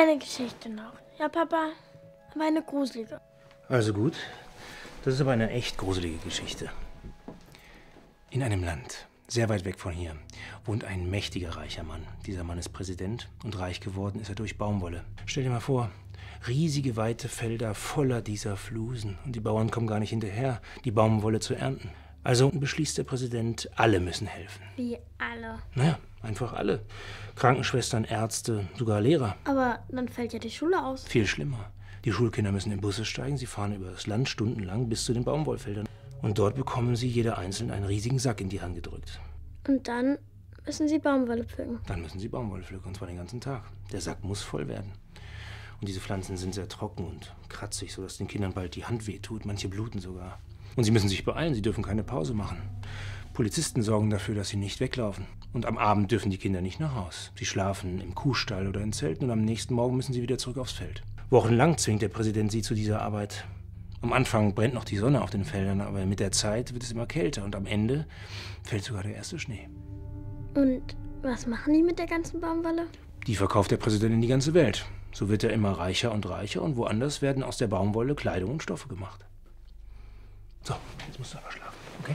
eine Geschichte noch. Ja, Papa, aber eine gruselige. Also gut, das ist aber eine echt gruselige Geschichte. In einem Land, sehr weit weg von hier, wohnt ein mächtiger, reicher Mann. Dieser Mann ist Präsident und reich geworden ist er durch Baumwolle. Stell dir mal vor, riesige, weite Felder voller dieser Flusen. Und die Bauern kommen gar nicht hinterher, die Baumwolle zu ernten. Also beschließt der Präsident, alle müssen helfen. Wie alle? Naja, einfach alle. Krankenschwestern, Ärzte, sogar Lehrer. Aber dann fällt ja die Schule aus. Viel schlimmer. Die Schulkinder müssen in Busse steigen, sie fahren über das Land stundenlang bis zu den Baumwollfeldern. Und dort bekommen sie jeder einzeln einen riesigen Sack in die Hand gedrückt. Und dann müssen sie Baumwolle pflücken. Dann müssen sie Baumwolle pflücken, und zwar den ganzen Tag. Der Sack muss voll werden. Und diese Pflanzen sind sehr trocken und kratzig, sodass den Kindern bald die Hand wehtut, manche bluten sogar. Und sie müssen sich beeilen, sie dürfen keine Pause machen. Polizisten sorgen dafür, dass sie nicht weglaufen. Und am Abend dürfen die Kinder nicht nach Haus. Sie schlafen im Kuhstall oder in Zelten und am nächsten Morgen müssen sie wieder zurück aufs Feld. Wochenlang zwingt der Präsident sie zu dieser Arbeit. Am Anfang brennt noch die Sonne auf den Feldern, aber mit der Zeit wird es immer kälter und am Ende fällt sogar der erste Schnee. Und was machen die mit der ganzen Baumwolle? Die verkauft der Präsident in die ganze Welt. So wird er immer reicher und woanders werden aus der Baumwolle Kleidung und Stoffe gemacht. So, jetzt musst du aber schlafen, okay?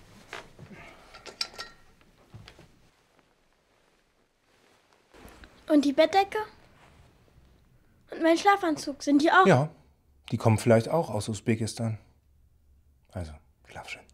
Und die Bettdecke? Und mein Schlafanzug, sind die auch? Ja, die kommen vielleicht auch aus Usbekistan. Also, schlaf schön.